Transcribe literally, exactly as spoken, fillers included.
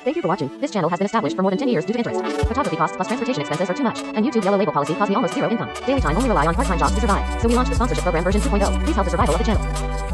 Thank you for watching. This channel has been established for more than ten years due to interest. Photography costs plus transportation expenses are too much, and YouTube yellow label policy caused me almost zero income. Daily time only rely on part-time jobs to survive. So we launched the sponsorship program version two point oh. Please help the survival of the channel.